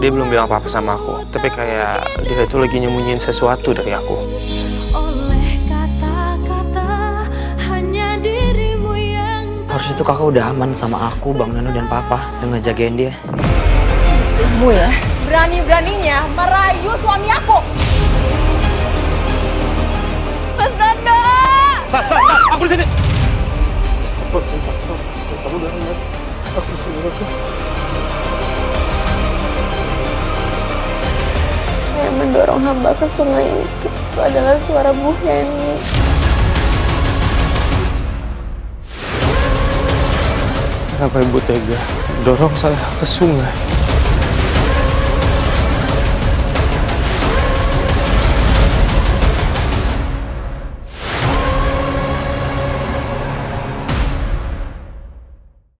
Dia belum bilang apa-apa sama aku, tapi kayak dia itu lagi nyembunyiin sesuatu dari aku. Oleh kata-kata hanya dirimu yang Harus itu kakak udah aman sama aku, Bang Nano dan Papa yang ngejagain dia. Kamu ya, berani-beraninya merayu suami aku. Mas Danda! Aku di sini. Kamu udah lihat aku di sini. Yang mendorong hamba ke sungai itu adalah suara Bu Heni. Kenapa ibu tega dorong saya ke sungai?